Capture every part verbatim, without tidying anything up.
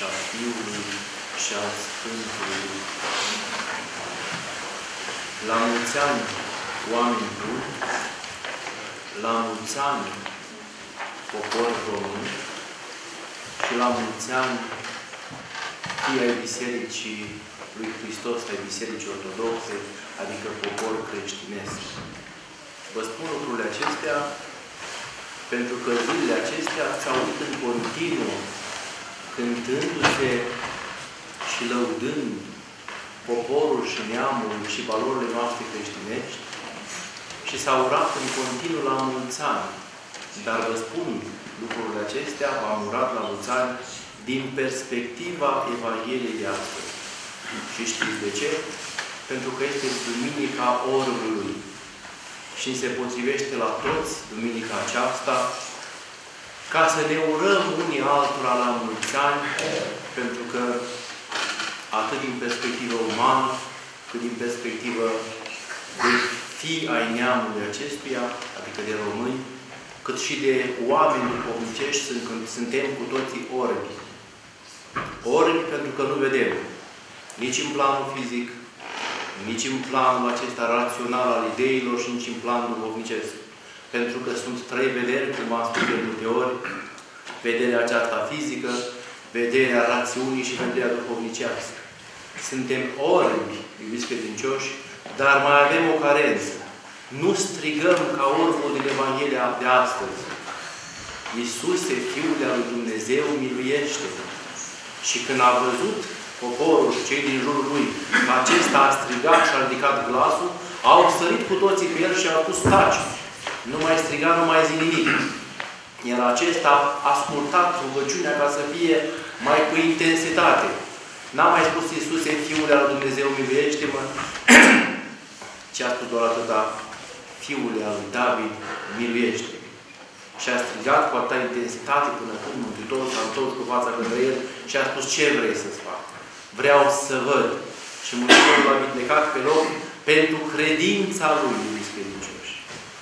și al Fiului și al Sfântului. La mulți ani, oameni buni, la mulți ani, popor român, și la mulți ani, fii ai Bisericii lui Hristos, ai Bisericii Ortodoxe, adică popor creștinesc. Vă spun lucrurile acestea pentru că zilele acestea ați auzit în continuu, cântându-se și lăudând poporul și neamul și valorile noastre creștinești și s-a urat în continuu la mulți ani. Dar vă spun lucrurile acestea, v-am urat la mulți ani din perspectiva Evangheliei de astăzi. Și știți de ce? Pentru că este Duminica Orului și se potrivește la toți Duminica aceasta ca să ne urăm unii altora la mulți ani, pentru că atât din perspectivă umană, cât din perspectivă de fii ai neamului acestuia, adică de români, cât și de oameni duhovnicești, suntem cu toții orbi. Orbi pentru că nu vedem nici în planul fizic, nici în planul acesta rațional al ideilor și nici în planul duhovnicesc. Pentru că sunt trei vederi, cum am spus de multe ori, vederea aceasta fizică, vederea rațiunii și vederea duhovnicească. Suntem orbi, iubiți credincioși, dar mai avem o carență. Nu strigăm ca orbul din Evanghelia de astăzi: Iisuse, Fiul al lui Dumnezeu, miluiește! Și când a văzut poporul și cei din jurul lui că acesta a strigat și a ridicat glasul, au sărit cu toții pe el și au spus: taci! Nu mai striga, nu mai zi nimic. Iar acesta a ascultat rugăciunea ca să fie mai cu intensitate. N-a mai spus: Iisuse, Fiul al lui Dumnezeu, miluiește-mă! ci a spus doar atâta: Fiul al lui David, miluiește! Și a strigat cu atâta intensitate până când Mântuitorul s-a întors cu fața către el și a spus: ce vrei să-ți fac? Vreau să văd. Și Mântuitorul l-a vindecat pe loc pentru credința lui, iubiți credincioși.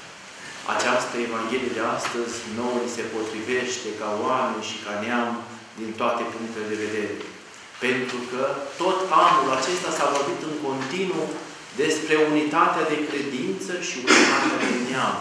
Această Evanghelie de astăzi nouă ni se potrivește ca oameni și ca neam din toate punctele de vedere. Pentru că tot anul acesta s-a vorbit în continuu despre unitatea de credință și unitatea de neam.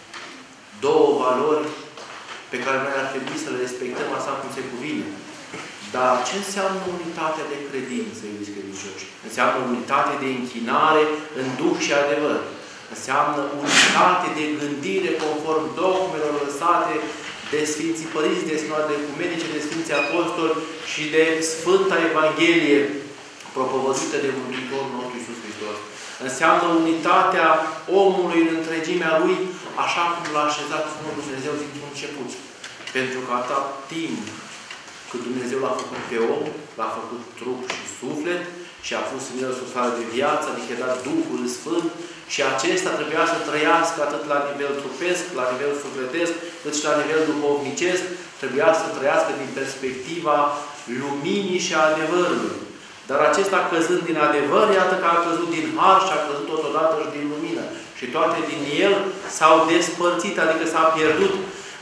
Două valori pe care noi ar trebui să le respectăm așa cum se cuvine. Dar ce înseamnă unitatea de credință, iubiți credincioși? Înseamnă unitate de închinare în duh și adevăr. Înseamnă unitate de gândire conform dogmelor lăsate de Sfinții Părinți, de Sinoadele Ecumenice, de Sfinții Apostoli și de Sfânta Evanghelie propovăduită de Mântuitorul nostru Iisus Hristos. Înseamnă unitatea omului în întregimea lui, așa cum l-a așezat Dumnezeu dintr-un început. Pentru că atât timp cât Dumnezeu l-a făcut pe om, l-a făcut trup și suflet și a pus în el suflare de viață, adică a dat Duhul Sfânt, și acesta trebuia să trăiască atât la nivel trupesc, la nivel sufletesc, cât și la nivel duhovnicesc, trebuia să trăiască din perspectiva luminii și a adevărului. Dar acesta, căzând din adevăr, iată că a căzut din har și a căzut totodată și din lumină. Și toate din el s-au despărțit, adică s-a pierdut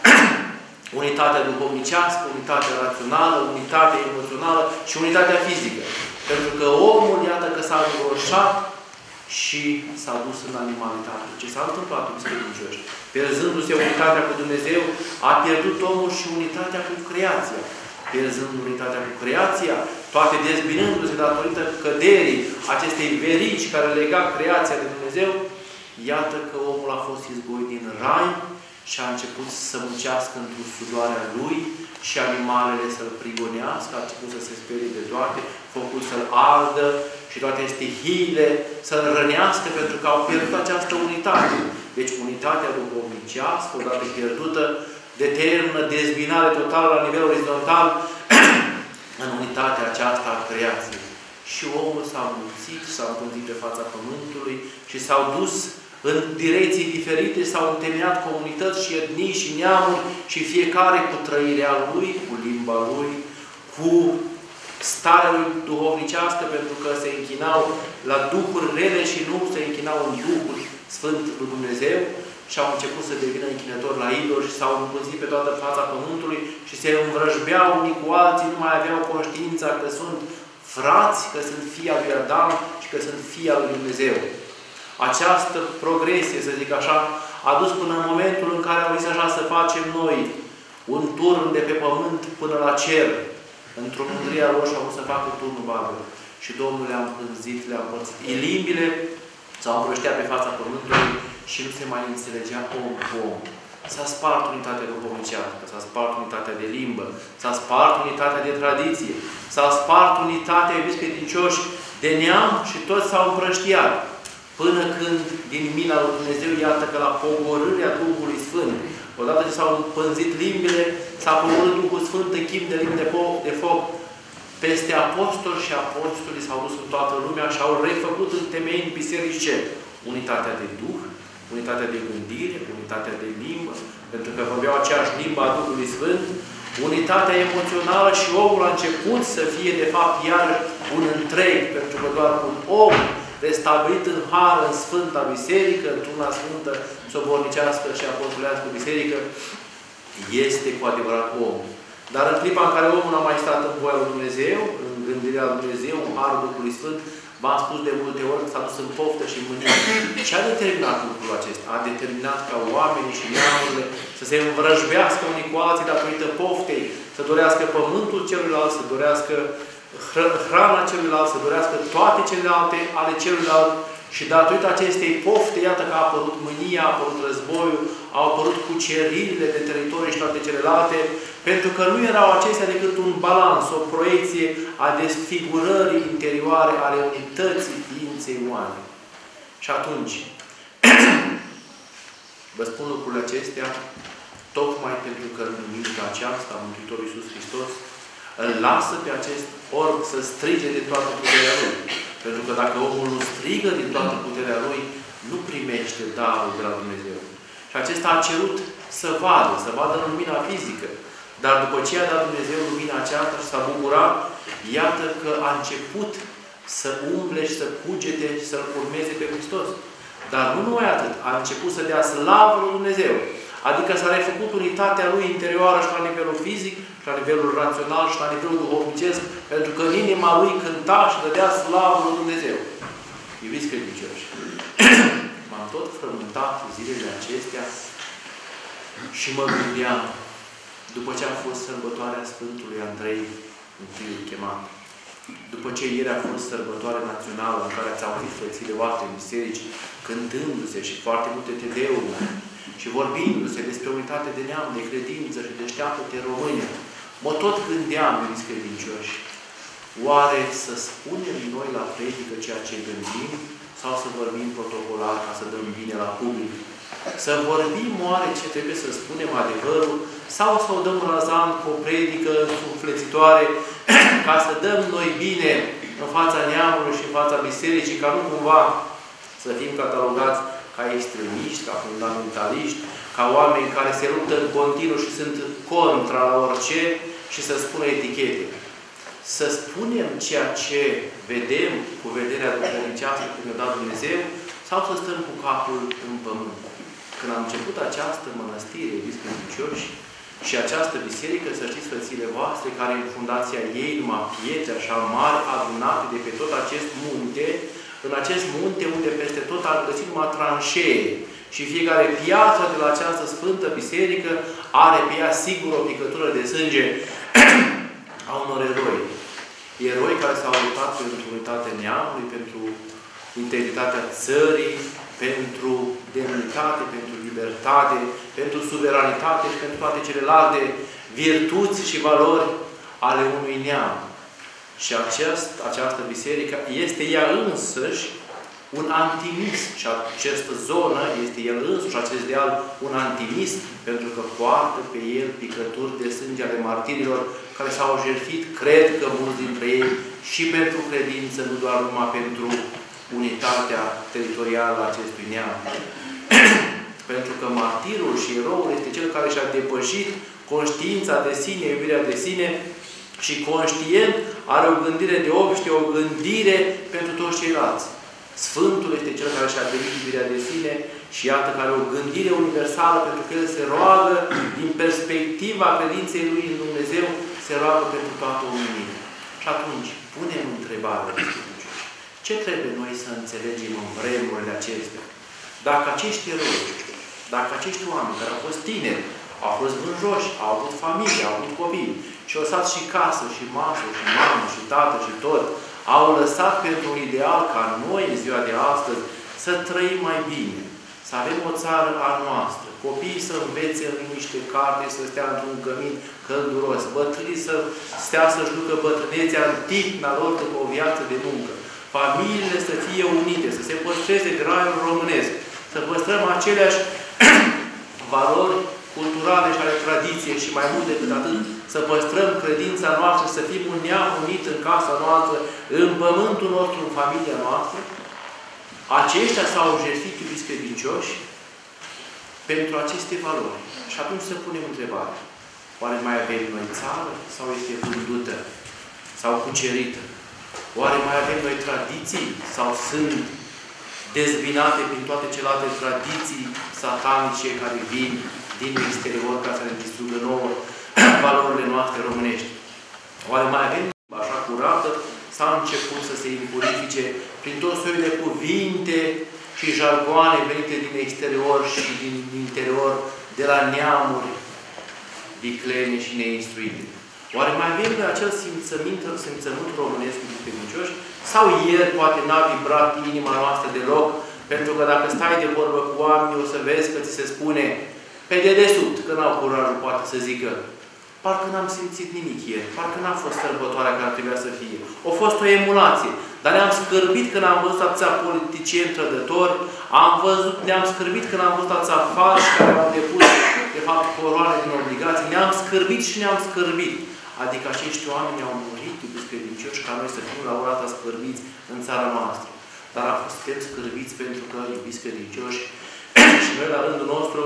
unitatea duhovnicească, unitatea rațională, unitatea emoțională și unitatea fizică. Pentru că omul, iată că s-a îngroșat și s-a dus în animalitate. Ce s-a întâmplat, iubiți credincioși? Pierzându-se unitatea cu Dumnezeu, a pierdut omul și unitatea cu creația. Pierzând unitatea cu creația, toate dezbinându-se datorită căderii acestei verici care lega creația de Dumnezeu, iată că omul a fost izgoit din rai și a început să muncească într-o sudoarea lui și animalele să-l prigonească, a început să se sperie de toate, focul să-l ardă și toate stihiile să-l rănească pentru că au pierdut această unitate. Deci unitatea duhovnicească, odată pierdută, determină dezbinare totală la nivel orizontal în unitatea aceasta a creației. Și omul s-a mulțit, s-a împânzit pe fața pământului și s-au dus în direcții diferite, s-au întemeiat comunități și etnii și neamuri și fiecare cu trăirea lui, cu limba lui, cu starea lui duhovnicească, pentru că se închinau la duhuri rele și nu se închinau în Duhul Sfânt lui Dumnezeu. și au început să devină închinători la idoli și s-au împânzit pe toată fața pământului și se învrăjbeau unii cu alții, nu mai aveau conștiința că sunt frați, că sunt fii al lui Adam și că sunt fii al lui Dumnezeu. Această progresie, să zic așa, a dus până în momentul în care au zis așa să facem noi un turn de pe pământ până la cer. Într-o mândria lor și au vrut să facă turnul Babel. Și Domnul le-a împânzit, le-a împărțit. Limbile s-au împrășteat pe fața pământului și nu se mai înțelegea om cu om. S-a spart unitatea duhovnicească, s-a spart unitatea de limbă, s-a spart unitatea de tradiție, s-a spart unitatea, iubiți credincioși, de neam și toți s-au împrăștiat. Până când, din mila lui Dumnezeu, iată că la pogorârea Duhului Sfânt, odată ce s-au împânzit limbile, s-a pogorât Duhul Sfânt în chip de limbi de, de foc. Peste apostoli și apostolii s-au dus în toată lumea și au refăcut în temei în biserici ce? Unitatea de Duh, unitatea de gândire, unitatea de limbă, pentru că vorbeau aceeași limbă a Duhului Sfânt, unitatea emoțională și omul a început să fie, de fapt, iar un întreg, pentru că doar un om restabilit în har, în Sfânta Biserică, într-una sfântă, sobornicească și apostolească biserică, este cu adevărat om. Dar în clipa în care omul a mai stat în voia lui Dumnezeu, în gândirea lui Dumnezeu, în harul Duhului Sfânt, v-am spus de multe ori că s-a dus în poftă și în mânie. Ce a determinat lucrul acesta? A determinat ca oamenii și neamurile să se învrăjbească unii cu alții datorită poftei, să dorească pământul celuilalt, să dorească hrana celuilalt, să dorească toate celelalte ale celuilalt. Și datorită acestei pofte, iată că a apărut mânia, a apărut războiul, au apărut cuceririle de teritorii și toate celelalte, pentru că nu erau acestea decât un balans, o proiecție a desfigurării interioare ale unității ființei umane. Și atunci, vă spun lucrurile acestea, tocmai pentru că în mintea aceasta, Mântuitorul Iisus Hristos îl lasă pe acest orb să strige de toată puterea lui. Pentru că dacă omul nu strigă din toată puterea lui, nu primește darul de la Dumnezeu. Și acesta a cerut să vadă, să vadă în lumina fizică. Dar după ce a dat Dumnezeu lumina aceasta și s-a bucurat, iată că a început să umble și să cugete și să-L urmeze pe Hristos. Dar nu numai atât, a început să dea slavă lui Dumnezeu. Adică s-a refăcut unitatea lui interioară și la nivelul fizic, și la nivelul rațional, și la nivelul duhovnicesc, pentru că în inima lui cânta și dădea slavă lui Dumnezeu. Iubiți credincioși, m-am tot frământat zilele acestea și mă gândeam, după ce a fost sărbătoarea Sfântului Andrei, întâiul chemat, după ce ieri a fost sărbătoarea națională în care ați auzit frățile voastre în biserici, cântându-se și foarte multe tedeuri, și vorbindu-se despre unitate de neam, de credință și de șteaptă-te români, mă tot gândeam, iubiți credincioși, oare să spunem noi la predică ceea ce gândim sau să vorbim protocolar ca să dăm bine la public? Să vorbim oare ce trebuie să spunem adevărul sau să o dăm razant cu o predică suflețitoare ca să dăm noi bine în fața neamului și în fața bisericii, ca nu cumva să fim catalogați ca extremiști, ca fundamentaliști, ca oameni care se luptă în continuu și sunt contra la orice și să spună etichete. Să spunem ceea ce vedem cu vederea duhovnicească când ne-a dat Dumnezeu sau să stăm cu capul în pământ. Când am început această mănăstire, iubiți credincioși, și această biserică, să știți, frățile voastre, care în fundația ei, numai pietre așa mari, adunate de pe tot acest munte, în acest munte unde peste tot am găsit numai tranșee și fiecare piatră de la această sfântă biserică are pe ea sigur o picătură de sânge a unor eroi. Eroi care s-au luptat pentru unitatea neamului, pentru integritatea țării, pentru demnitate, pentru libertate, pentru suveranitate și pentru toate celelalte virtuți și valori ale unui neam. Și acest, această biserică este ea însăși un antimism. Și această zonă este el însuși, acest deal, un antimism, pentru că poartă pe el picături de sânge ale martirilor care s-au jertfit, cred că mulți dintre ei, și pentru credință, nu doar numai pentru unitatea teritorială a acestui neam. Pentru că martirul și eroul este cel care și-a depășit conștiința de sine, iubirea de sine, și conștient are o gândire de obște, o gândire pentru toți ceilalți. Sfântul este Cel care și-a trăit iubirea de sine și iată că are o gândire universală, pentru că El se roagă din perspectiva credinței Lui în Dumnezeu, se roagă pentru toată omenirea. Și atunci, punem întrebarea, ce trebuie noi să înțelegem în vremurile acestea? Dacă acești eroi, dacă acești oameni care au fost tineri, au fost vânjoși, au avut familie, au avut copii, și au lăsat și casă, și masă, și mamă, și tată, și tot, au lăsat pentru un ideal ca noi, în ziua de astăzi, să trăim mai bine, să avem o țară a noastră, copiii să învețe în niște carte, să stea într-un cămin călduros, bătrânii să stea să-și ducă bătrânețea în tihna lor după o viață de muncă, familiile să fie unite, să se păstreze graiul românesc, să păstrăm aceleași valori culturale și ale tradiției și mai mult decât atât, să păstrăm credința noastră, să fim un neam unit în casa noastră, în pământul nostru, în familia noastră. Aceștia s-au jertfit, iubiți credincioși, pentru aceste valori. Și atunci să punem întrebarea. Oare mai avem noi țară sau este vândută sau cucerită? Oare mai avem noi tradiții sau sunt dezbinate prin toate celelalte tradiții satanice care vin din exterior ca să ne distrugă nouă valorile noastre românești? Oare mai avem așa curată sau a început să se impurifice prin tot soiul de cuvinte și jargoane venite din exterior și din interior, de la neamuri viclene și neinstruite? Oare mai avem noi acel simțământ, simțământ românesc cu credincioși? Sau ieri poate n-a vibrat inima noastră deloc? Pentru că dacă stai de vorbă cu oamenii, o să vezi că ți se spune pe dedesubt, că n-au curajul, poate să zică, parcă n-am simțit nimic ieri, parcă n-a fost sărbătoarea care trebuia să fie. A fost o emulație. Dar ne-am scârbit când am văzut atâția politicieni trădători, am văzut, ne-am scârbit când am văzut atâția falși care au depus, de fapt, coroane din obligații. Ne-am scârbit și ne-am scârbit. Adică acești oameni au murit, iubiți credincioși, ca noi să fim la urata scârbiți în țara noastră. Dar a fost suntem scârbiți pentru că, iubiți credincioși, și noi, la rândul nostru,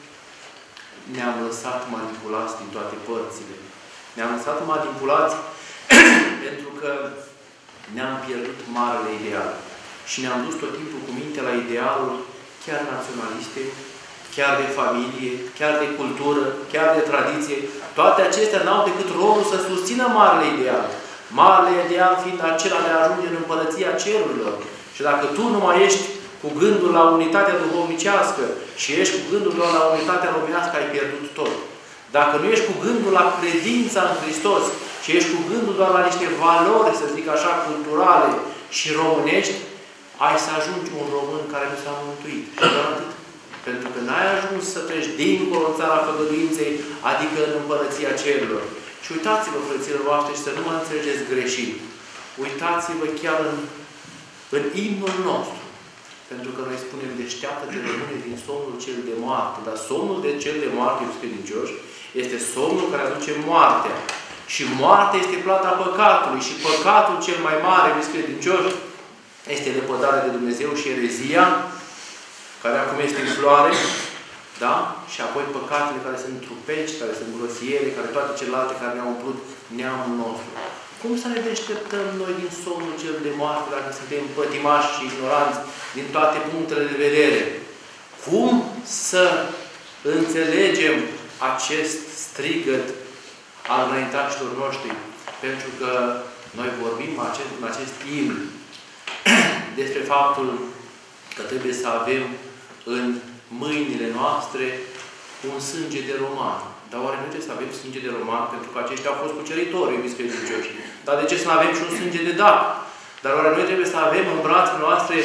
ne-am lăsat manipulați din toate părțile. Ne-am lăsat manipulați pentru că ne-am pierdut marele ideal. Și ne-am dus tot timpul cu minte la idealuri chiar naționaliste, chiar de familie, chiar de cultură, chiar de tradiție. Toate acestea n-au decât rolul să susțină marele ideal. Marele ideal fiind acela de a ajunge în împărăția cerurilor. Și dacă tu nu mai ești cu gândul la unitatea duhovnicească și ești cu gândul doar la unitatea românească, ai pierdut tot. Dacă nu ești cu gândul la credința în Hristos și ești cu gândul doar la niște valori, să zic așa, culturale și românești, ai să ajungi un român care nu s-a mântuit. Și doar atât. Pentru că n-ai ajuns să treci dincolo în țara făgăduinței, adică în împărăția cerurilor. Și uitați-vă, frăților voastre, și să nu mă înțelegeți greșit. Uitați-vă chiar în, în imnul nostru. Pentru că noi spunem, deșteaptă-te, rămâne din somnul cel de moarte. Dar somnul de cel de moarte, iubiți credincioși, este somnul care aduce moartea. Și moartea este plata păcatului. Și păcatul cel mai mare, iubiți credincioși, este lepădarea de Dumnezeu și erezia, care acum este în floare, da? Și apoi păcatele care sunt trupești, care sunt grosiere, care toate celelalte care ne-au umplut neamul nostru. Cum să ne deșteptăm noi din somnul cel de moarte dacă suntem pătimași și ignoranți din toate punctele de vedere? Cum să înțelegem acest strigăt al înaintașilor noștri? Pentru că noi vorbim acest, în acest timp despre faptul că trebuie să avem în mâinile noastre un sânge de roman. Dar oare nu trebuie să avem sânge de roman? Pentru că aceștia au fost cuceritori, iubiți credincioși. Dar de ce să nu avem și un sânge de dac? Dar oare noi trebuie să avem în brațele noastre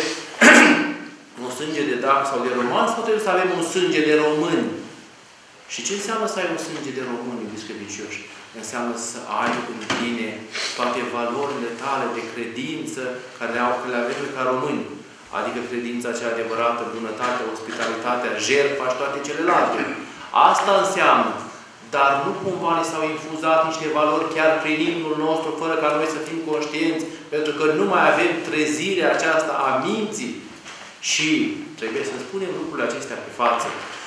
un sânge de dac sau de roman? Sau trebuie să avem un sânge de român? Și ce înseamnă să ai un sânge de român, iubiți credincioși? Înseamnă să ai în tine toate valorile tale de credință care le, au, care le avem ca români. Adică credința cea adevărată, bunătatea, ospitalitatea, jertfa și toate celelalte. Asta înseamnă. Dar nu cumva ne s-au infuzat niște valori chiar prin imnul nostru, fără ca noi să fim conștienți, pentru că nu mai avem trezirea aceasta a minții. Și trebuie să spunem lucrurile acestea pe față.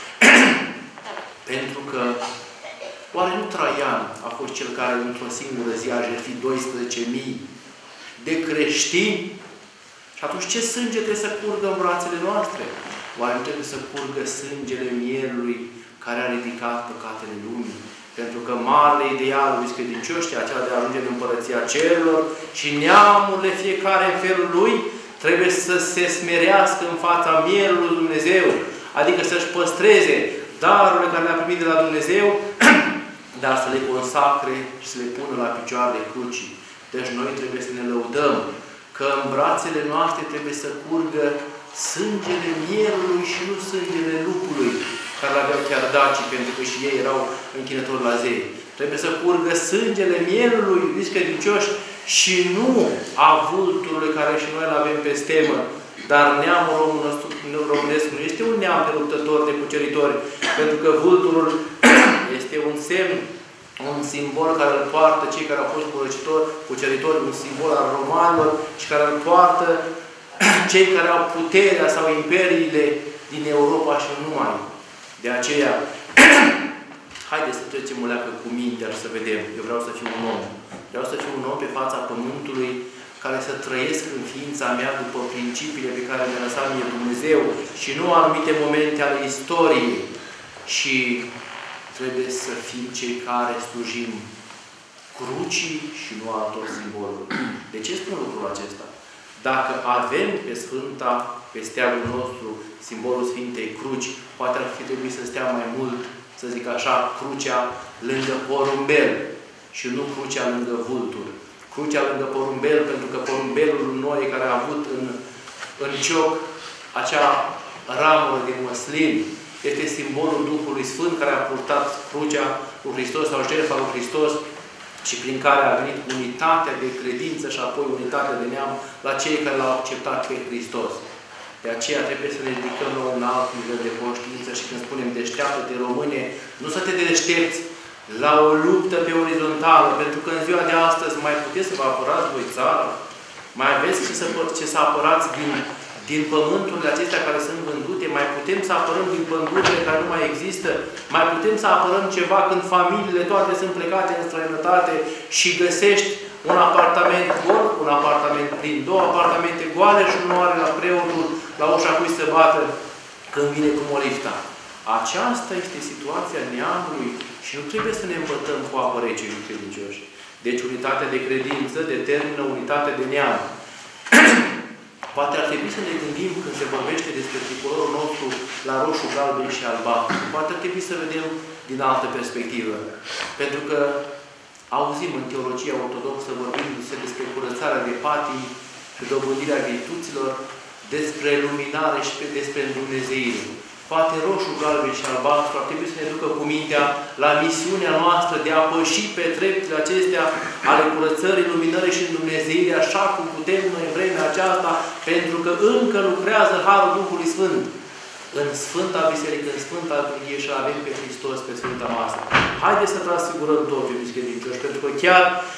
Pentru că oare nu Traian a fost cel care într-o singură zi a jertfit doisprezece mii de creștini Și atunci ce sânge trebuie să curgă în brațele noastre? Oare nu trebuie să curgă sângele mielului care a ridicat păcatele lumii? Pentru că marele ideal lui credincioșii, acela de a ajunge în Împărăția Cerurilor și neamurile fiecare în felul lui, trebuie să se smerească în fața mielului lui Dumnezeu. Adică să-și păstreze darurile care le-a primit de la Dumnezeu, dar să le consacre și să le pună la picioarele crucii. Deci noi trebuie să ne lăudăm că în brațele noastre trebuie să curgă sângele mielului și nu sângele lupului, care l-aveau chiar dacii, pentru că și ei erau închinători la zei. Trebuie să curgă sângele mielului, iubiți credincioși, și nu a vulturului care și noi îl avem pe stemă. Dar neamul românesc nu este un neam de luptători, de cuceritori, pentru că vulturul este un semn, un simbol care îl poartă cei care au fost cuceritori, un simbol al romanilor și care îl poartă cei care au puterea sau imperiile din Europa și nu numai. De aceea, haideți să trecem o leacă cu mintea și să vedem. Eu vreau să fiu un om. Vreau să fiu un om pe fața pământului care să trăiesc în ființa mea după principiile pe care mi-a lăsat mie Dumnezeu și nu anumite momente ale istoriei. Și trebuie să fim cei care slujim crucii și nu altor simboluri. De ce spun lucrul acesta? Dacă avem pe Sfânta, pe steagul nostru, simbolul Sfintei Cruci, poate ar fi trebuit să stea mai mult, să zic așa, crucea lângă porumbel și nu crucea lângă vultur. Crucea lângă porumbel, pentru că porumbelul noi care a avut în, în cioc acea ramură din măslin, este simbolul Duhului Sfânt care a purtat crucea lui Hristos sau jertfa lui Hristos și prin care a venit unitatea de credință și apoi unitatea de neam la cei care l-au acceptat pe Hristos. De aceea trebuie să ne ridicăm la un alt nivel de conștiință și când spunem deșteaptă-te române, nu să te deștepți la o luptă pe orizontală, pentru că în ziua de astăzi mai puteți să vă apărați voi țara, mai aveți ce să, ce să apărați din, din pământurile acestea care sunt vândute, mai putem să apărăm din pădurile care nu mai există, mai putem să apărăm ceva când familiile toate sunt plecate în străinătate și găsești un apartament gol, un apartament plin, două apartamente goale și unul are la preotul, la ușa cui se bată când vine cu molifta. Aceasta este situația neamului și nu trebuie să ne îmbătăm cu apă rece, iubiți credincioși. Deci unitatea de credință determină unitatea de neam. Poate ar trebui să ne gândim când se vorbește despre tricolorul nostru la roșu, galben și albastru. Poate ar trebui să vedem din altă perspectivă. Pentru că auzim în teologia ortodoxă vorbindu-se despre curățarea de patii și dobândirea virtuților, despre luminare și despre îndumnezeire. Poate roșu, galben și albastru ar trebui să ne ducă cu mintea la misiunea noastră de a păși pe treptele acestea ale curățării, luminării și îndumnezeirii, așa cum putem noi în vremea aceasta, pentru că încă lucrează Harul Duhului Sfânt. În Sfânta Biserică, în Sfânta Liturghie și avem pe Hristos pe Sfânta Masă. Haideți să transfigurăm tot, iubiți credincioși, pentru că chiar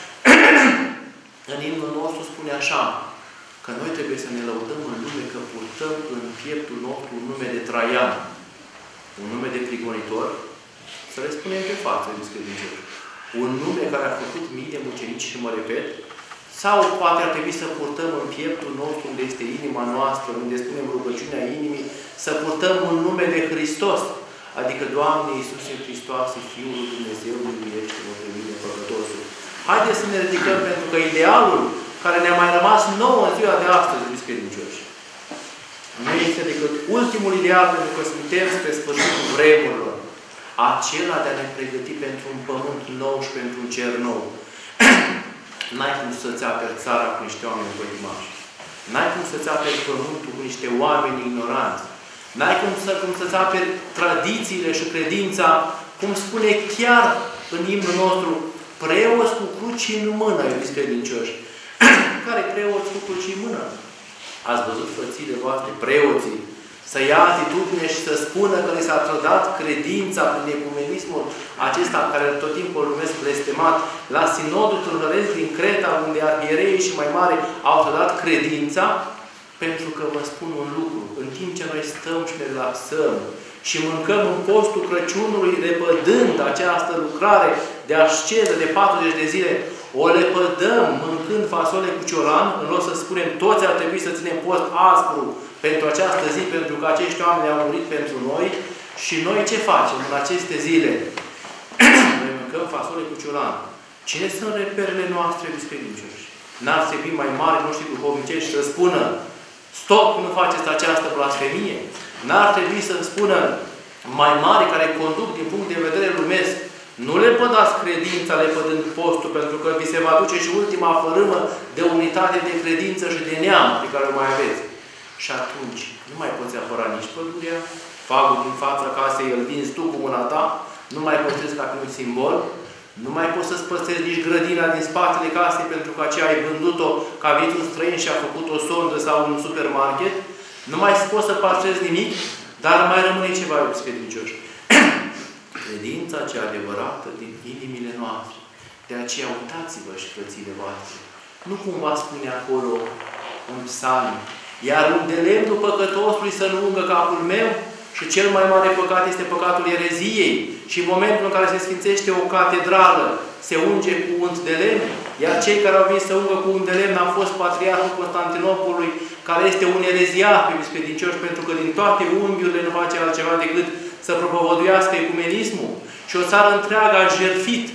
în imnul nostru spune așa, că noi trebuie să ne lăudăm în lume că purtăm în pieptul nostru un nume de Traian, un nume de prigonitor, să le spunem pe față, iubiți credincioși. Un nume care a făcut mii de mucenici și mă repet, sau poate ar trebui să purtăm în pieptul nostru, unde este inima noastră, unde spunem rugăciunea inimii, să purtăm un nume de Hristos, adică Doamne Iisuse Hristoase, Fiul lui Dumnezeu, miluiește-mă pe mine, păcătosul. Haideți să ne ridicăm, pentru că idealul care ne-a mai rămas nouă în ziua de astăzi, iubiți credincioși, nu este decât ultimul ideal, pentru că suntem spre sfârșitul vremurilor, acela de a ne pregăti pentru un pământ nou și pentru un cer nou. N-ai cum să-ți aperi țara cu niște oameni pătimași. N-ai cum să-ți aperi pământul cu niște oameni ignoranți. N-ai cum, să, cum să-ți aperi tradițiile și credința, cum spune chiar în imnul nostru, preoți cu cruci în mână, iubiți credincioși. Care preoți cu cruci în mână? Ați văzut frățiile voastre, preoții, să ia atitudine și să spună că le s-a trădat credința prin ecumenismul acesta, care tot timpul îl numesc blestemat, la Sinodul Târnăresc din Creta, unde arhiereii și mai mari au trădat credința, pentru că vă spun un lucru, în timp ce noi stăm și ne relaxăm și mâncăm în postul Crăciunului, lepădând această lucrare de asceză de patruzeci de zile, o lepădăm, mâncăm mâncând fasole cu cioran, în loc să spunem toți ar trebui să ținem post aspru pentru această zi, pentru că acești oameni au murit pentru noi, și noi ce facem în aceste zile? Noi mâncăm fasole cu cioran. Cine sunt reperele noastre biscredincioși? N-ar trebui mai mari noștri duhovnicești să spună stop, nu faceți această blasfemie? N-ar trebui să spună mai mari care conduc din punct de vedere lumesc, nu le pădați credința lepădând postul, pentru că vi se va duce și ultima fărâmă de unitate de credință și de neam pe care o mai aveți. Și atunci nu mai poți apăra nici pădurea, fagul din fața casei îl vinzi tu cu mâna ta, nu mai păstrezi ca pe un simbol, nu mai poți să-ți păstrezi nici grădina din spatele casei pentru că aceea ai vândut-o ca viețul străin și a făcut o sondă sau un supermarket, nu mai poți să păstrezi nimic, dar mai rămâne ceva, iubiți credincioși. Credința cea adevărată din inimile noastre. De aceea uitați-vă și frățile voastre. Nu cumva spune acolo în psalmi, iar un de lemnul păcătosului să nu ungă capul meu, și cel mai mare păcat este păcatul ereziei. Și în momentul în care se sfințește o catedrală, se unge cu unt de lemn, iar cei care au venit să ungă cu unt de lemn au fost Patriarhul Constantinopolului, care este un ereziar pe biscredincioși, pentru că din toate unghiurile nu face altceva decât să propovăduiască ecumenismul. Și o țară întreagă a jertfit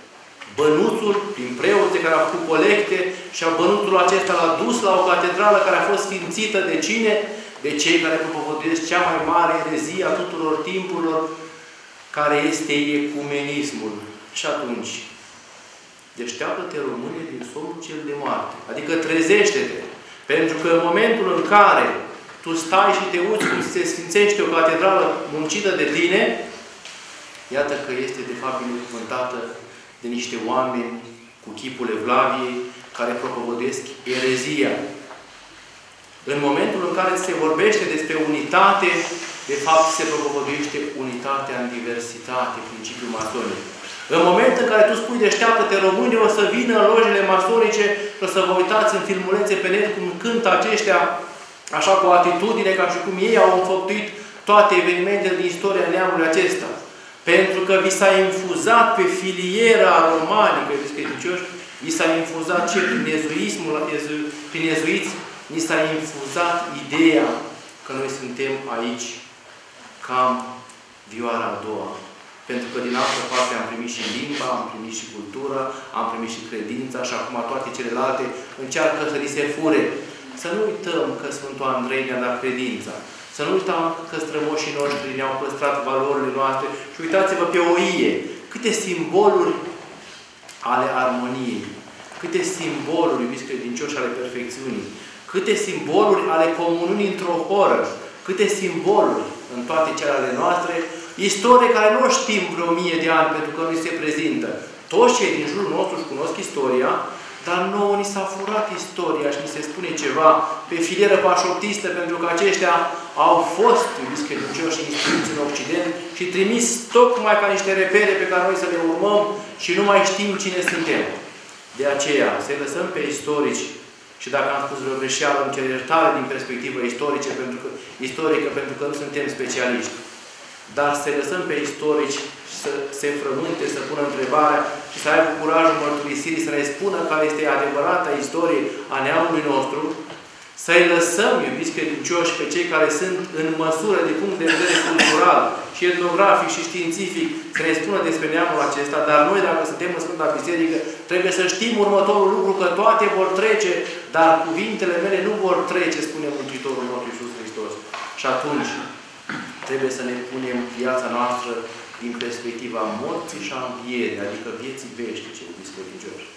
bănuțul prin preoții care au făcut colecte și bănuțul acesta l-a dus la o catedrală care a fost sfințită de cine? De cei care propovăduiesc cea mai mare erezie a tuturor timpurilor, care este ecumenismul. Și atunci, deșteaptă-te, române, din somnul cel de moarte. Adică trezește-te. Pentru că în momentul în care tu stai și te uiți cum se sfințește o catedrală muncită de tine, iată că este de fapt binecuvântată de niște oameni cu chipul Evlaviei care propovăduiesc erezia. În momentul în care se vorbește despre unitate, de fapt se propovăduiește unitatea în diversitate, principiul masonic. În momentul în care tu spui deșteaptă-te, români, o să vină în lojile masonice și o să vă uitați în filmulețe pe net cum cântă aceștia așa cu atitudine, ca și cum ei au înfăptuit toate evenimentele din istoria neamului acesta. Pentru că vi s-a infuzat pe filiera romanică, biscredincioși, vi s-a infuzat ce? Prin ezuismul, prin ezuiți, ni s-a infuzat ideea că noi suntem aici cam vioara a doua. Pentru că din altă parte am primit și limba, am primit și cultura, am primit și credința și acum toate celelalte încearcă să li se fure. Să nu uităm că Sfântul Andrei ne-a dat credința. Să nu uităm că strămoșii noștri ne-au păstrat valorile noastre. Și uitați-vă pe oie. Câte simboluri ale armoniei. Câte simboluri, iubiți credincioși, ale perfecțiunii. Câte simboluri ale comuniunii într-o horă. Câte simboluri în toate celelalte noastre. Istorie care nu o știm vreo mie de ani pentru că nu se prezintă. Toți cei din jurul nostru își cunosc istoria, dar nouă ni s-a furat istoria și ni se spune ceva pe filieră pașoptistă, pentru că aceștia au fost, iubiți credincioși, instruiți în Occident și trimis tocmai ca niște repere pe care noi să le urmăm și nu mai știm cine suntem. De aceea, să-i lăsăm pe istorici, și dacă am spus vreo greșeală, îmi cer iertare din perspectivă istorice, pentru că, istorică, pentru că nu suntem specialiști. Dar să lăsăm pe istorici să se frământe, să pună întrebarea și să aibă curajul mărturisirii, să ne spună care este adevărata istorie a neamului nostru, să-i lăsăm, iubiți credincioși, pe cei care sunt în măsură, de punct de vedere cultural și etnografic și științific, să ne spună despre neamul acesta, dar noi, dacă suntem în Sfânta Biserică, trebuie să știm următorul lucru, că toate vor trece, dar cuvintele mele nu vor trece, spune Mântuitorul nostru Iisus Hristos. Și atunci, trebuie să ne punem viața noastră din perspectiva morții și a învierii, adică vieții veșnice, iubiți credincioși.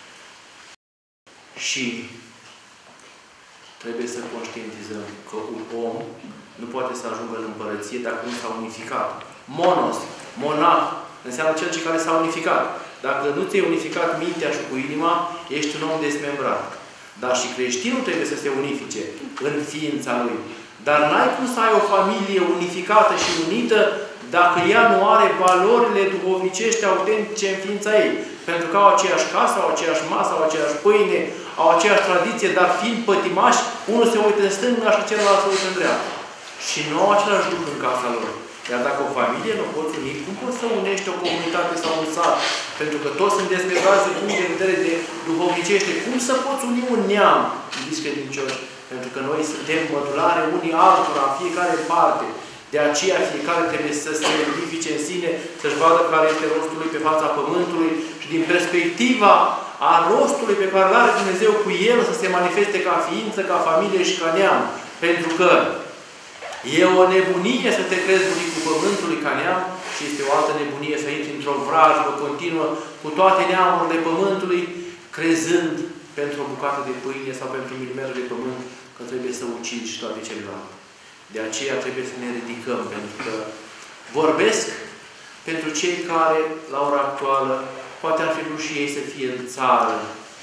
Și trebuie să conștientizăm că un om nu poate să ajungă în împărăție dacă nu s-a unificat. Monos, monah, înseamnă cel ce care s-a unificat. Dacă nu ți-ai unificat mintea și cu inima, ești un om desmembrat. Dar și creștinul trebuie să se unifice în ființa lui. Dar n-ai cum să ai o familie unificată și unită dacă ea nu are valorile duhovnicești autentice în ființa ei. Pentru că au aceeași casă, au aceeași masă, au aceeași pâine, au aceeași tradiție, dar fiind pătimași, unul se uită în stânga și celălalt se uită în dreapta. Și nu au același lucru în casa lor. Iar dacă o familie nu poți uni, cum poți să unești o comunitate sau un sat? Pentru că toți sunt desplegați din punct de vedere de duhovnicește. Cum să poți uni un neam, iubiți credincioși? Pentru că noi suntem mădulare unii altora, în fiecare parte. De aceea fiecare trebuie să se edifice în sine, să-și vadă care este rostul lui pe fața pământului și din perspectiva a rostului pe care îl are Dumnezeu cu el să se manifeste ca ființă, ca familie și ca neam. Pentru că e o nebunie să te crezi bunicul pământului ca neam și este o altă nebunie să intri într-o vrajbă continuă cu toate neamurile pământului, crezând pentru o bucată de pâine sau pentru un milimetru de pământ că trebuie să ucizi și toate celelalte. De aceea trebuie să ne ridicăm, pentru că vorbesc pentru cei care, la ora actuală, poate ar fi vrut și ei să fie în țară,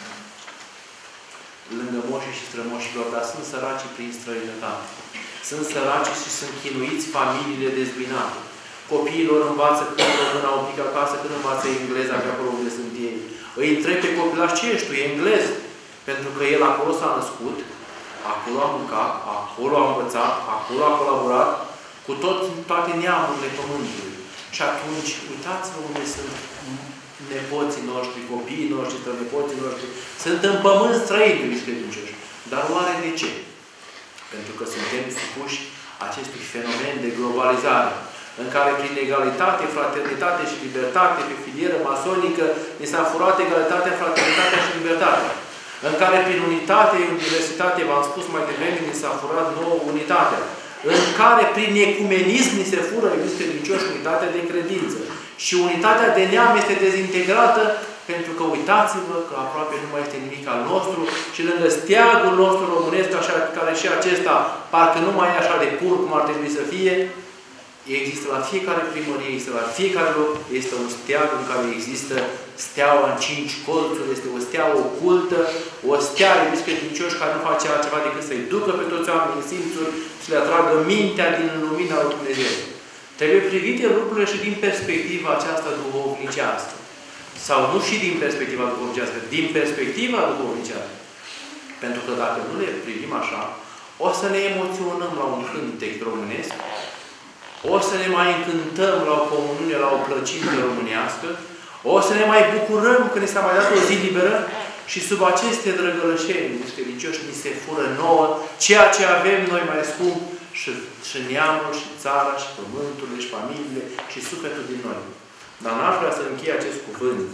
lângă moșii și strămoșilor, dar sunt săraci prin străinătate. Sunt săraci și sunt chinuiți familiile dezbinate. Copiilor învață când româna un pic acasă, când învață engleza pe acolo unde sunt ei. Îi întreb pe copilaș, ce ești tu? E englez. Pentru că el acolo s-a născut, acolo a mâncat, acolo a învățat, acolo a colaborat cu tot, toate neamurile pământului. Și atunci, uitați-vă unde sunt nepoții noștri, copiii noștri, strănepoții noștri. Sunt în pământ străini, iubiți credincioși. Dar oare de ce? Pentru că suntem supuși acestui fenomen de globalizare, în care prin egalitate, fraternitate și libertate, pe filieră masonică, ni s-a furat egalitatea, fraternitatea și libertatea. În care prin unitate, în diversitate, v-am spus mai devreme, ni s-a furat nouă unitatea. În care prin ecumenism ni se fură, iubiți credincioși, unitatea de credință. Și unitatea de neam este dezintegrată, pentru că uitați-vă că aproape nu mai este nimic al nostru și lângă steagul nostru românesc, așa, care și acesta parcă nu mai e așa de pur cum ar trebui să fie, există la fiecare primărie, există la fiecare loc, este un steag în care există steaua în cinci colțuri, este o stea ocultă, o stea, iubiți credincioși, care nu face altceva decât să-i ducă pe toți oamenii în simțuri și le atragă mintea din lumina lui Dumnezeu. Trebuie privite lucrurile și din perspectiva aceasta duhovnicească. Sau nu și din perspectiva duhovnicească, din perspectiva duhovnicească. Pentru că dacă nu le privim așa, o să ne emoționăm la un cântec românesc, o să ne mai încântăm la o comuniune, la o plăcire românească, o să ne mai bucurăm că ne s-a mai dat o zi liberă și sub aceste drăgălășeni, iubiți credincioși, ni se fură nouă ceea ce avem noi mai scump și, și neamul, și țara, și pământul, și familiile, și sufletul din noi. Dar n-aș vrea să închei acest cuvânt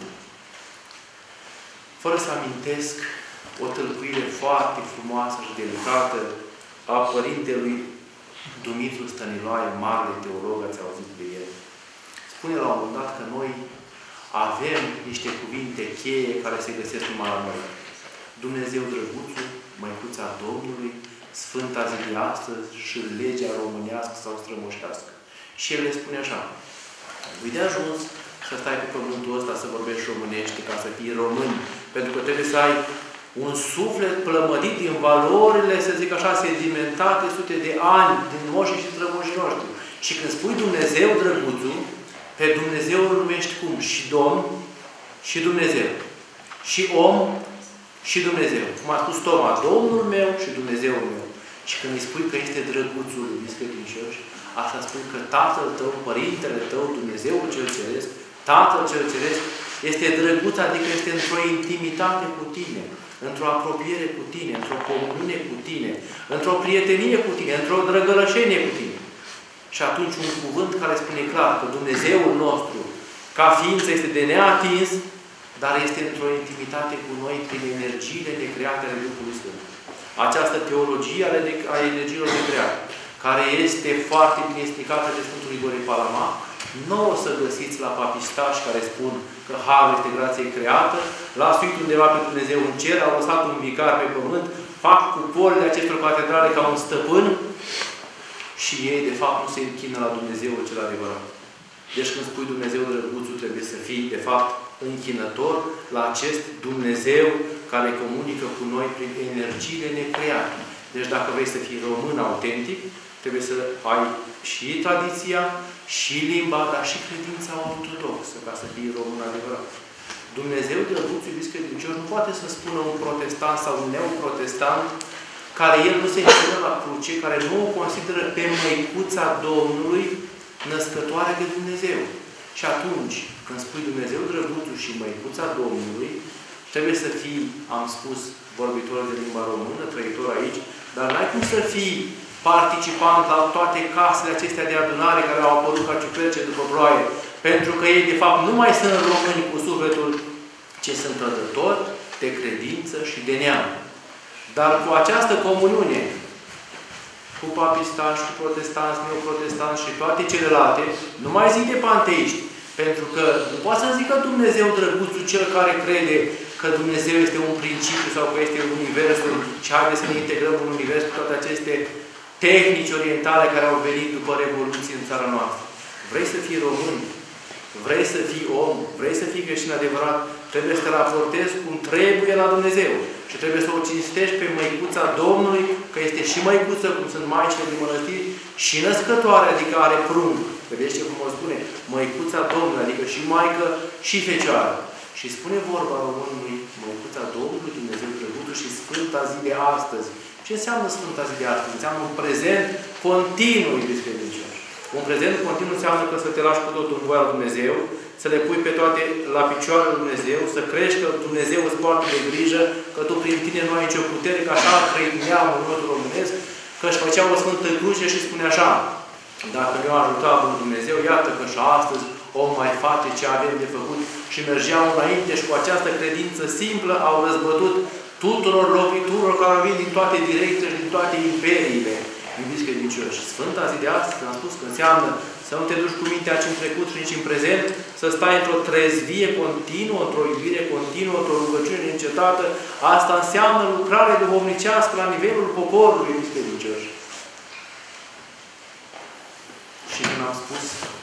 fără să amintesc o tâlcuire foarte frumoasă și delicată a părintelui Dumitru Stăniloae, marele teolog, ați auzit de el. Spune la un moment dat că noi avem niște cuvinte cheie care se găsesc numai la noi. Dumnezeu drăguțul, Măicuța Domnului, Sfânta zi de astăzi și legea românească sau strămoșească. Și el le spune așa: voi de ajuns să stai pe pământul ăsta să vorbești românește ca să fii român, pentru că trebuie să ai un suflet plămădit din valorile, să zic așa, sedimentate sute de ani din moșii și strămoșii noștri. Și când spui Dumnezeu drăguțul, pe Dumnezeu îl numești cum? Și Domn, și Dumnezeu. Și om, și Dumnezeu. Cum a spus Toma, Domnul meu și Dumnezeul meu. Și când îi spui că este drăguțul, iubiți credincioși, asta spui că Tatăl tău, Părintele tău, Dumnezeul cel Ceresc, Tatăl cel Ceresc, este drăguț, adică este într-o intimitate cu tine, într-o apropiere cu tine, într-o comuniune cu tine, într-o prietenie cu tine, într-o drăgălășenie cu tine. Și atunci un cuvânt care spune clar că Dumnezeul nostru, ca ființă, este de neatins, dar este într-o intimitate cu noi prin energiile necreate ale Duhului Sfânt. Această teologie a energiilor necreate, care este foarte bine explicată de Sfântul Grigore Palama, nu o să găsiți la papistași care spun că Harul este grație creată, l-a suit undeva pe Dumnezeu în cer, a lăsat un vicar pe pământ, fac cuporile acestor catedrale ca un stăpân și ei, de fapt, nu se închină la Dumnezeul cel adevărat. Deci când spui Dumnezeu drăguțul, trebuie să fii, de fapt, închinător la acest Dumnezeu care comunică cu noi prin energiile necreate. Deci dacă vrei să fii român autentic, trebuie să ai și tradiția, și limba, dar și credința ortodoxă, ca să fii român adevărat. Dumnezeu drăguțul, iubiți credincioși, nu poate să spună un protestant sau un neoprotestant care el nu se închină la cruce, care nu o consideră pe Măicuța Domnului născătoare de Dumnezeu. Și atunci, când spui Dumnezeu drăguțul și măicuța Domnului, trebuie să fii, am spus, vorbitor de limba română, trăitor aici, dar n-ai cum să fii participant la toate casele acestea de adunare care au apărut ca ciuperce după ploaie, pentru că ei, de fapt, nu mai sunt români cu sufletul, ci sunt trădători de credință și de neam. Dar cu această comuniune, cu papistași, cu protestanți, neoprotestanți și toate celelalte, nu mai zic de panteiști, pentru că nu poate să zică Dumnezeu drăguțul, cel care crede că Dumnezeu este un principiu sau că este universul și haideți să ne integrăm în univers cu toate aceste tehnici orientale care au venit după Revoluție în țara noastră. Vrei să fii român? Vrei să fii om? Vrei să fii creștin adevărat? Trebuie să te raportezi cum trebuie la Dumnezeu. Și trebuie să o cinstești pe măicuța Domnului, că este și măicuță, cum sunt maicile din mănăstiri, și născătoare, adică are prunc. Vedeți ce frumos spune? Măicuța Domnului, adică și maică și fecioară. Și spune vorba românului, măicuța Domnului, Dumnezeu drăguțul și Sfânta zi de astăzi. Ce înseamnă Sfânta zi de astăzi? Înseamnă un prezent continuu, iubiți credincioși. Un prezent continuu înseamnă că să te lași cu totul în voia lui Dumnezeu, să le pui pe toate la picioarele lui Dumnezeu, să crești că Dumnezeu îți poartă de grijă, că tu prin tine nu ai nicio putere, că așa a trăit neamul nostru românesc, că își făcea o Sfântă Cruce și spune așa: dacă ne-a ajutat Bunul Dumnezeu, iată că și astăzi om mai face ce avem de făcut. Și mergeau înainte și cu această credință simplă au răzbătut tuturor loviturilor care au venit din toate direcțiile și din toate imperiile. Iubiți credincioși, Sfânta zi de astăzi, am spus că înseamnă să nu te duci cu mintea nici în trecut și nici în prezent, să stai într-o trezvie continuă, într-o iubire continuă, într-o rugăciune neîncetată. Asta înseamnă lucrare duhovnicească la nivelul poporului, iubiți credincioși. Și când am spus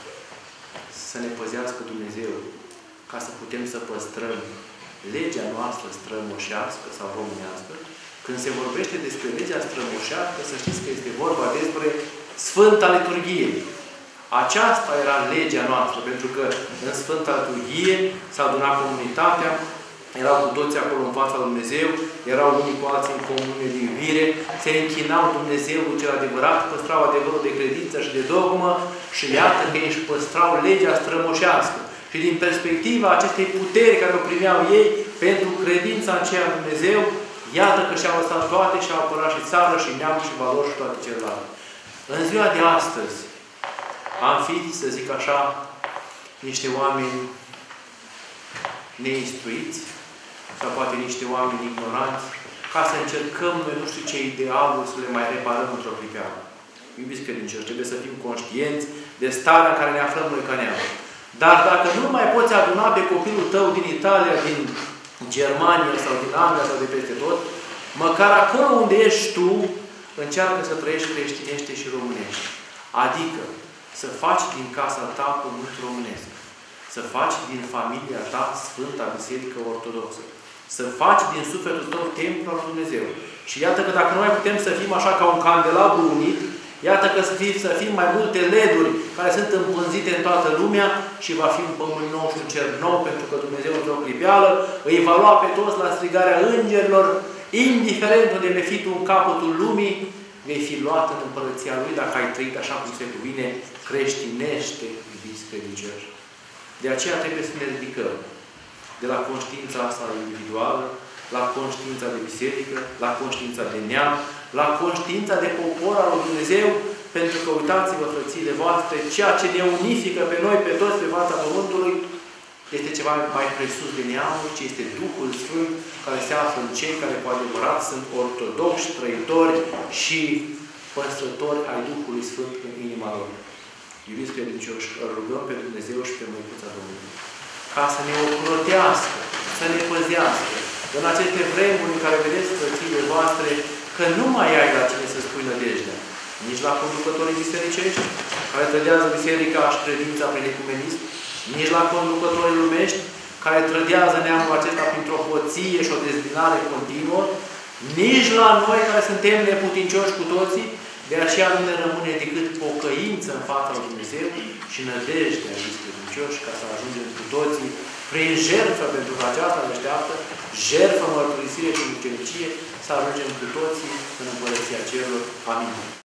să ne păzească Dumnezeu, ca să putem să păstrăm legea noastră strămoșească sau românească, când se vorbește despre legea strămoșească, să știți că este vorba despre Sfânta Liturghie. Aceasta era legea noastră, pentru că în Sfânta Liturghie s-a adunat comunitatea, erau cu toți acolo în fața lui Dumnezeu, erau unii cu alții în comuniune de iubire, se închinau Dumnezeului cel adevărat, păstrau adevărul de credință și de dogmă și iată că ei își păstrau legea strămoșească. Și din perspectiva acestei puteri care o primeau ei pentru credința în ceea Dumnezeu, iată că și-au lăsat toate și-au apărat și țară, și neam, și valori, și toate celelalte. În ziua de astăzi am fi, să zic așa, niște oameni neinstruiți, sau poate niște oameni ignoranți, ca să încercăm noi nu știu ce idealuri să le mai reparăm într-o clipeală. Iubiți credincioși, trebuie să fim conștienți de starea în care ne aflăm noi ca neam. Dar dacă nu mai poți aduna pe copilul tău din Italia, din Germania sau din Anglia sau de peste tot, măcar acolo unde ești tu, încearcă să trăiești creștinește și românești. Adică să faci din casa ta pământ românesc. Să faci din familia ta Sfânta Biserică Ortodoxă. Să faci din sufletul tău templu al lui Dumnezeu. Și iată că dacă nu mai putem să fim așa ca un candelabru unit, iată că să fim, să fim mai multe leduri care sunt împânzite în toată lumea și va fi un pământ nou și un cer nou, pentru că Dumnezeu într-o clipeală îi va lua pe toți la strigarea îngerilor, indiferent unde vei fi tu în capătul lumii, vei fi luat în împărăția Lui dacă ai trăit așa cum se cuvine, creștinește, iubiți credincioși. De aceea trebuie să ne ridicăm de la conștiința asta individuală, la conștiința de biserică, la conștiința de neam, la conștiința de popor al lui Dumnezeu, pentru că, uitați-vă, frățiile voastre, ceea ce ne unifică pe noi, pe toți, pe fața Pământului, este ceva mai presus de neamuri, ci este Duhul Sfânt care se află în cei care cu adevărat sunt ortodoxi, trăitori și păstrători ai Duhului Sfânt în inima lor. Iubiți credincioși, îl rugăm pe Dumnezeu și pe Măicuța Domnului ca să ne ocrotească, să ne păzească în aceste vremuri în care vedeți, frățiile voastre, că nu mai ai la cine să spui nădejdea. Nici la conducătorii bisericești, care trădează biserica și credința prin ecumenism, nici la conducătorii lumești, care trădează neamul acesta printr-o hoție și o dezbinare continuă, nici la noi, care suntem neputincioși cu toții, de aceea nu ne rămâne decât pocăință în fața lui Dumnezeu și nădejdea lui credincioși, ca să ajungem cu toții prin jertfă, pentru că aceasta ne așteaptă, jertfă, mărturisire și mucenicie, să ajungem cu toții în Împărăția Cerurilor. Amin.